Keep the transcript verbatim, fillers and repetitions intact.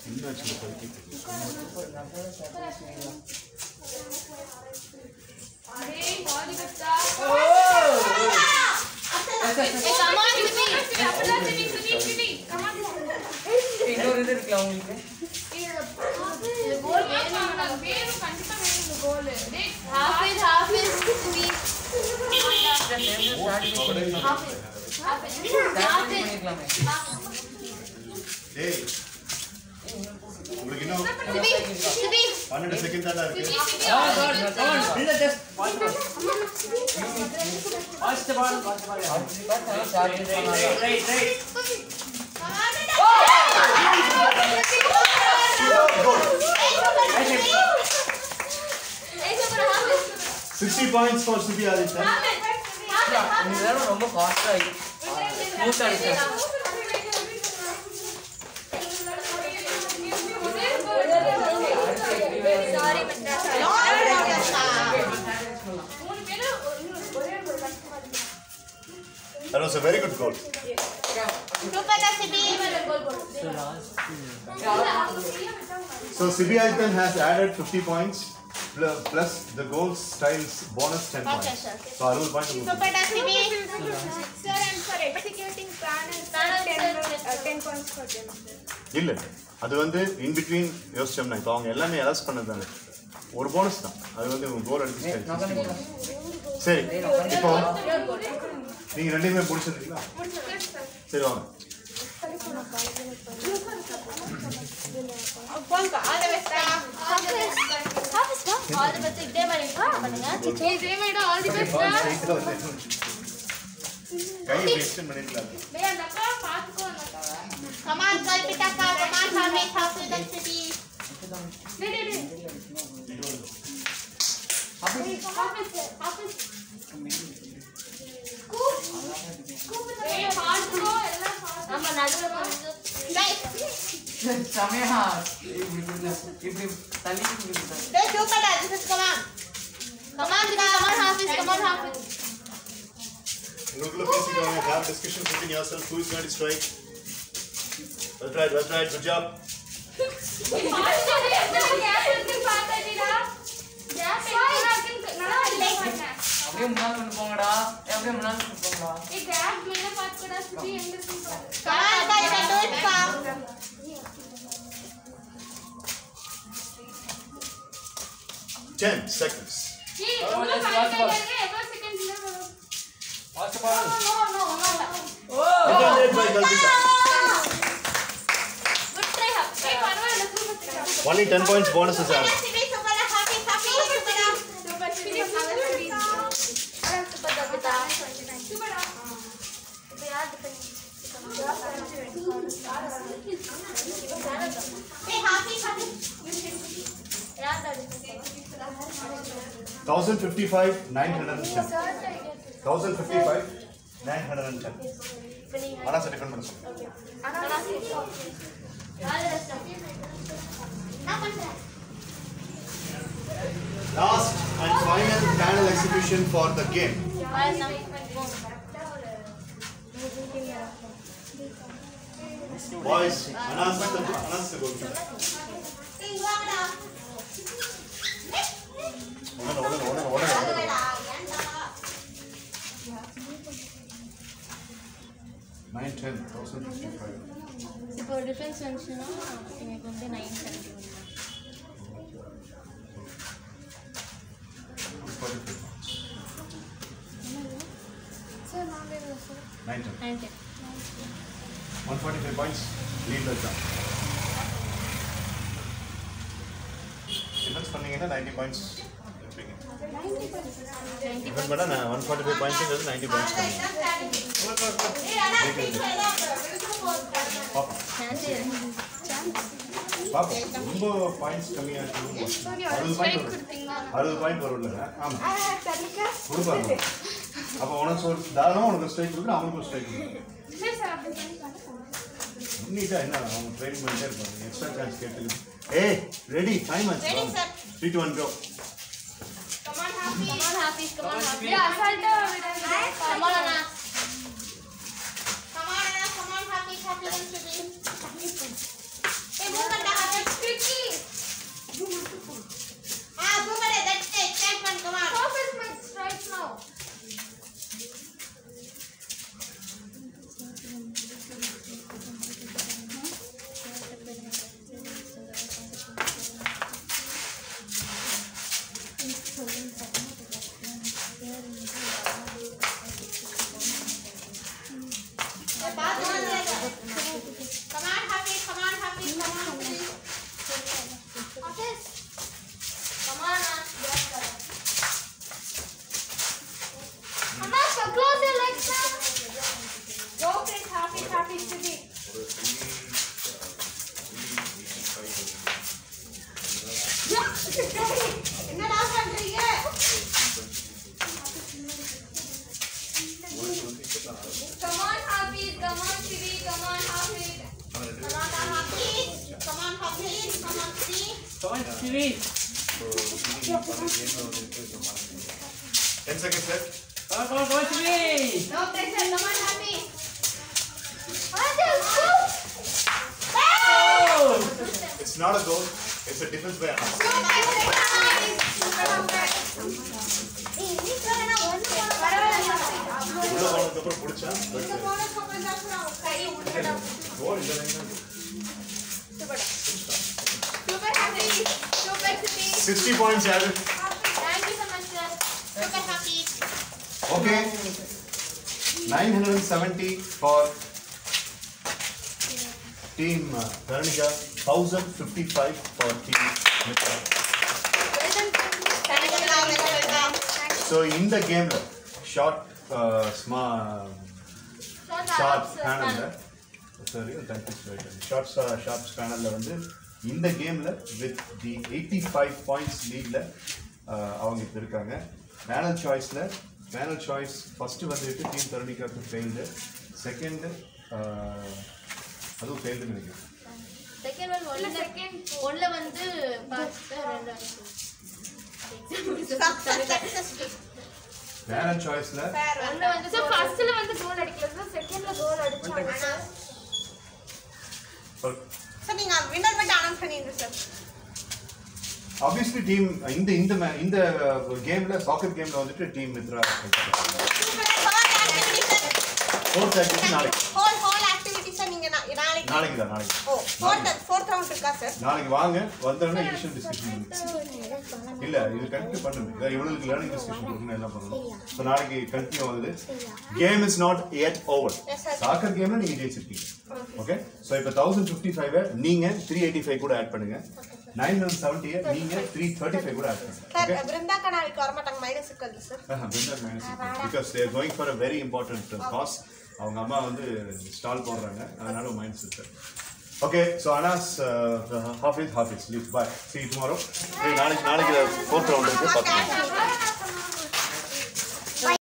பன்னெண்டு செகண்ட் தான் இருக்கு. இல்ல just watch watch the ball watch ball right right sixty points for Sibi Aditya. இந்த ரொம்ப ஃபாஸ்டா இருக்கு. ஸ்மூத்தா இருக்கு. Sorry, That was a very good goal. So Sibi Aditya has added fifty points plus the goal styles bonus ten points. Okay, sir. So Arul point. Sir, and for executing plan ten points for them. இல்ல அது வந்து in between யோசிச்சோம்னா இப்போ அவங்க எல்லாமே அலஸ் பண்ணதானே ஒரு bonus தான் அது வந்து கோல் அடிச்சு சரி இப்போ நீங்க ரெண்டு பேரும் முடிச்சிருக்கீங்களா சரி வாங்க All the best. All the best. இதே மாதிரி பண்ணுங்க. இதே மாதிரி all the best. கை எக்ஸ்டெண்ட் பண்ணிடலாம். டேய் அந்த அக்கா பாத்துக்கோ அந்த அக்காவை. Come on Kalpita ka, come on Hafiz, Hafiz and Sibi. டேய் டேய் டேய். Hafiz Hafiz Hafiz. கூப் கூப் டேய் பாத்துக்கோ எல்லாம் பாத்து. நம்ம நடுவுல வந்து டேய் சமயா இப்படி இப்படி தள்ளி இப்படி டேய் ஜோக்கடா this is come on. Come on come on Hafiz, come on Hafiz. Regular basically have discussions between yourself who is going to strike. That's right, that's right, good job. அப்படியே முன்னால கொண்டு போங்கடா அப்படியே முன்னால கொண்டு போங்கடா ஏய் கேப் மேல பாத்துடா சுத்தி எங்க இருக்கு come on guys do it fast ten seconds. ஏய் எவ்வளவு செகண்ட் இருக்கு எவ்வளவு செகண்ட் இல்ல watch ball no no no ஓ Good by Kalpita. good try Hafiz ஏய் பரவாயில்லை super Only ten points bonus is added. Sibi super Hafiz Hafiz super super Sibi super super Kalpita super இது யார் defend ஏய் Hafiz Hafiz யார் defend one thousand fifty-five, nine hundred ten. one thousand fifty-five, nine hundred ten. Ana se defend பண்ணு. Last and final panel execution for the game. Boys, announce the announce the goal. Oda oda oda oda oda. nine ten, one thousand fifty-five. இப்போ defence வந்துச்சுன்னா எனக்கு வந்து nine seventy one sir நாங்க sir nine ten. nine ten one forty-five points lead the jump. Defense பண்ணீங்கன்னா ninety points எடுப்பீங்க. Defense பண்ணா one forty-five points ங்கிறது ninety points பண்ணுங்க. பாப்பா பாப்பா ரொம்ப பாயிண்ட்ஸ் கம்மியா இருக்கு. அறுபது பாயிண்ட் அறுபது பாயிண்ட் வரும்ல. ஆமா கொடுப்பாங்க. அப்ப உனக்கு ஒரு தாராளமா உனக்கு ஸ்ட்ரைக் கொடுக்குற அவனுக்கு ஸ்ட்ரைக் கொடுக்குற நீட்டா என்ன அவங்க ட்ரெயின் பண்ணிட்டே இருப்பாங்க. எக்ஸ்ட்ரா சான்ஸ் கேட்டு ஏய் ரெடி டைம் ஆச்சு. Ready sir three two one go. come on Hafiz come on Hafiz come on Hafiz yeah assault come on Anas come on Anas come on Hafiz Hafiz and Sibi hey move kar என்னடா பண்றீங்க? Come on, Hafiz. Come on, Siri. Come on, Hafiz. Come on, Hafiz. Come on, Hafiz. Come on, Siri. Come on, Siri. ten seconds sir. Come on, come on, come on, Siri. No pressure. Come on, Hafiz. Hafiz, go. Oh! It's not a goal. It's a defense by Anas. உள்ள போனதுக்கு அப்புறம் புடிச்சா கோல் இல்ல Super happy. Super happy. sixty points added. Thank you so much, sir. Super happy. Okay. nine hundred seventy for team uh, Taranika, one thousand fifty-five for team Mitra. Thank you. Welcome. So in the game la short uh, small short panel la sorry thank you sir short uh, short panel la வந்து இந்த கேம்ல with the eighty-five points lead la அவங்க இப்ப இருக்காங்க panel choice la panel choice first வந்துட்டு team Taranika க்கு failed second அது failed னு நினைக்கிறேன் Second one one second one la வந்து pass ரெண்டு panel choice la ஒண்ணு வந்து சோ ஃபர்ஸ்ட்ல வந்து கோல் அடிக்கல சார் செகண்ட்ல கோல் அடிச்சாங்க சார் சார் நீங்க வின்னர் மட்டும் அனௌன்ஸ் பண்ணிடுங்க சார் obviously team இந்த இந்த இந்த கேம்ல சாக்கர் கேம்ல வந்துட்டு டீம் மித்ரா fourth activity நாளைக்கு ஹோல் ஹோல் ஆக்டிவிட்டி சார் நீங்க நா- நாளைக்கு நாளைக்கு தான் நாளைக்கு ஓ fourth fourth ரவுண்ட் இருக்கா சார் நாளைக்கு வாங்க வந்தோடனே இனிஷியல் டிஸ்கஷன் இல்ல இது கண்டினியூ பண்ணுங்க இவங்களுக்கு லேர்னிங் டிஸ்கஷன் கொடுக்கணும் எல்லாம் பண்ணணும் சோ நாளைக்கு கண்டினியூ ஆகுது game is not yet over Yes, sir. சாக்கர் கேம்ல நீங்க ஜெயிச்சிருக்கீங்க ஓகே சோ இப்போ one thousand fifty-five நீங்க three eighty-five கூட ஆட் பண்ணுங்க nine hundred seventy நீங்க three thirty-five கூட ஆட் பண்ணுங்க சார் ஓகே பிருந்தாக்கா நாளைக்கு வர மாட்டாங்க மைனஸ் இருக்காது sir because they are going for a very important uh, cause அவங்க அம்மா வந்து ஸ்டால் போடுறாங்க அதனால மைண்ட்ஸ் இருக்கு okay so Anas Hafiz Hafiz leave bye see you tomorrow நாளைக்கு நாளைக்கு ஃபோர்த் ரவுண்ட் இருக்கு பார்த்துக்கலாம்